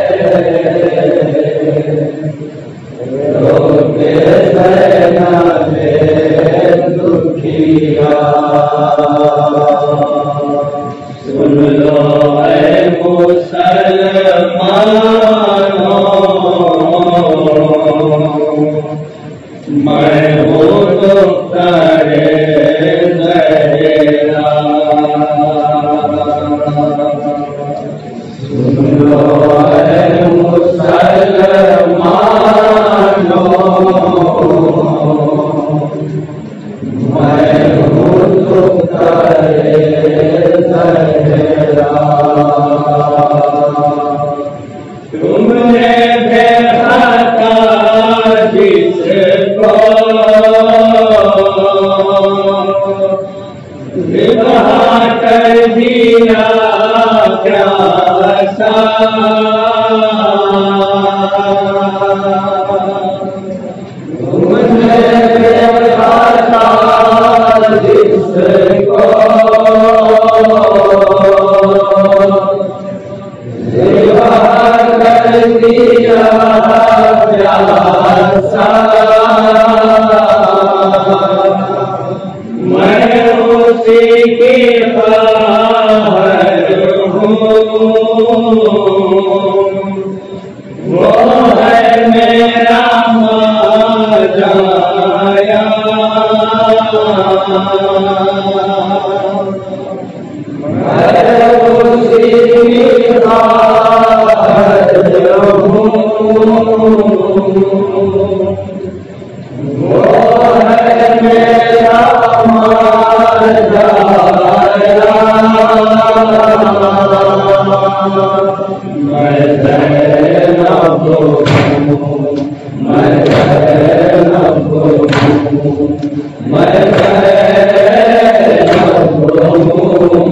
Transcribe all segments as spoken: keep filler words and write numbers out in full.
सुन लो ऐ मुसलमानों, मैं हूँ तो करे ज़हरा। सुन लो ऐ मुसलमानों, मैं हूँ तो करे ज़हरा। तुमने बेखता जिसको विवाह कर दिया प्यासा, तुमने बेखता जिसको दिया प्यासा, मैं उसी की ख्वाहिश हूँ, वो है मेरा मौलाया। मैं उसी की वो है मेरा मौलाया। मैं ज़ैनब हूँ, मैं ज़ैनब हूँ, मैं ज़ैनब हूँ।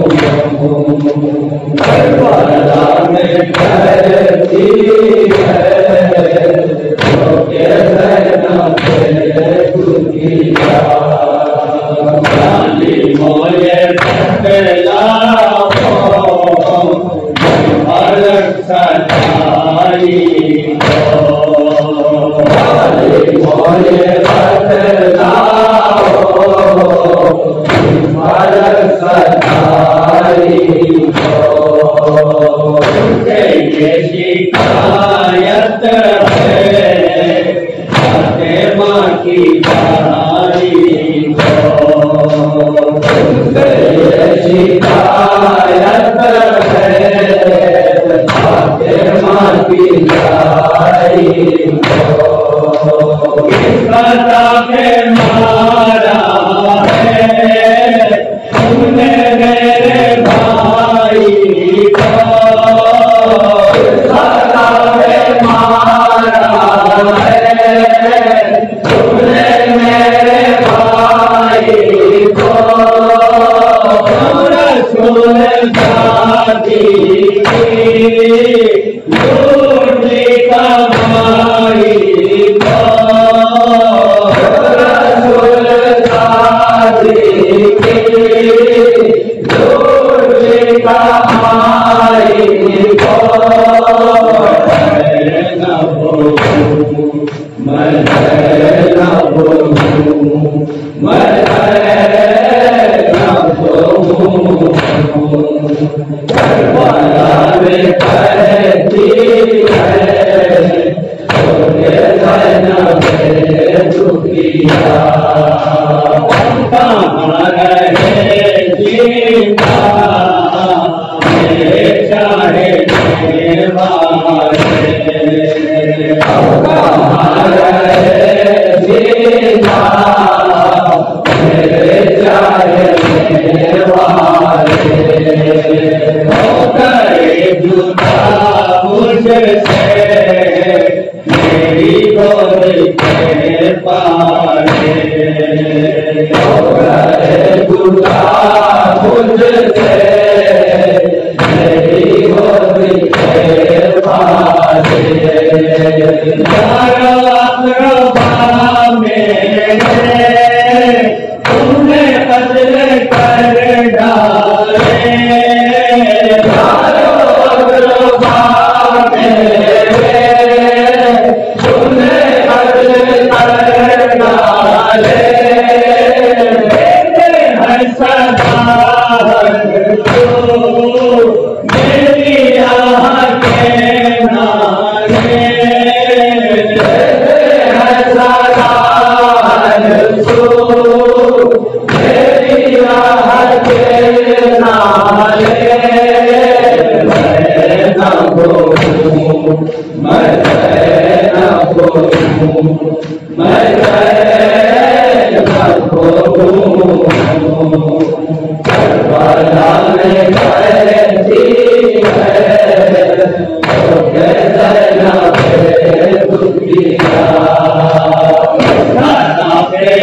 करबला में ठहरती है तो के ज़ैनब दुखिया, गाली मोये बतलाओ अलग सच्चाई को, गाली मोये बतलाओ अलग सच्चाई को। ये शिकायत है फातिमा की प्यारी को, ये शिकायत है फातिमा की प्यारी को। किसका के मारा है तुमने मेरे भाई को, तुमने मेरे भाई को रसूल शादी की लूटी कमाई को, रसूल शादी की लूटी कमाई को। मैं ज़ैनब हूँ, मैं ज़ैनब हूँ। करबला में कहती है तो के ज़ैनब दुखिया, कहाँ रहे जीता मेरे चाहे वाले, कहाँ रहे जीता मेरे चाहे वाले। हो गए जुदा मुझसे मेरी गोद के पाले, हो गए जुदा मुझसे मेरी गोद के पाले। तुमने कत्ल कर डाले, नाले मैं न बोलूं मैं न बोलूं मैं न बोलूं करबला में कैसी है तो कैसा पे दुखिया ना पे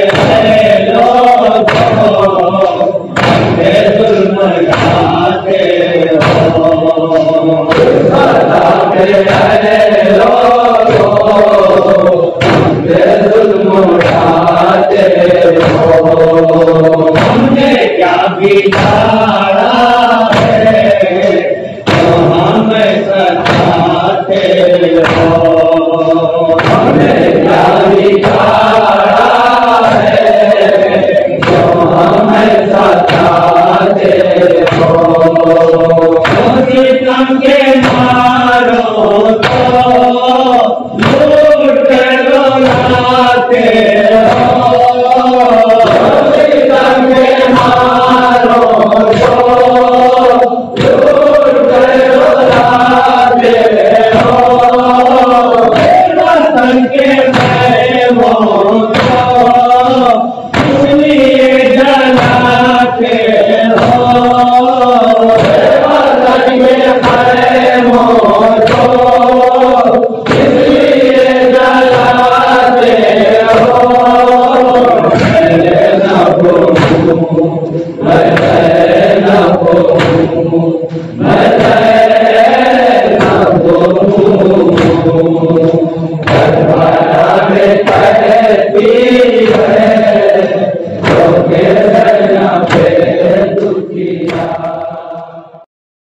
हमने क्या बिगाड़ा है तो हमें सताते हो हमने क्या बिगाड़ा है तो हमें सताते हो सितम के मारो तो लूट रोलाते हो सितम के मारो तो लूट रोलाते हो वतन के महमों को इसलिए जलाते हो Be